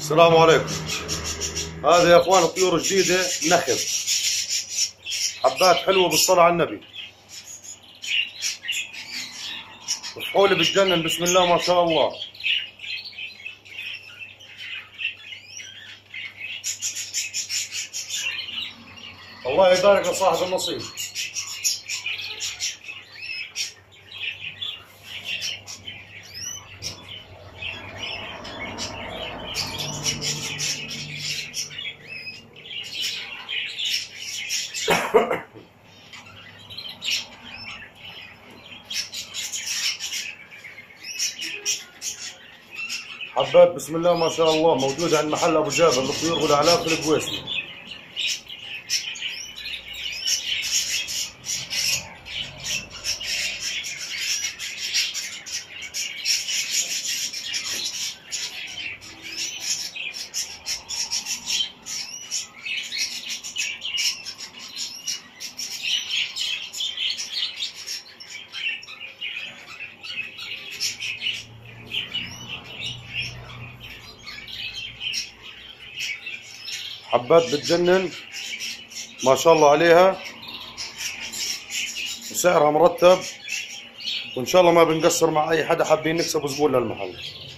السلام عليكم. هذا يا اخوان طيور جديدة نخب، حبات حلوة بالصلاة على النبي، وفحولي بتجنن بسم الله ما شاء الله. الله يبارك لصاحب النصيب. حبات بسم الله ما شاء الله موجودة عند محل ابو جابر للطيور والاعلاف في الكويسي. حبات بتجنن ما شاء الله عليها، وسعرها مرتب، وان شاء الله ما بنقصر مع اي حدا حابين نكسب زبون للمحل.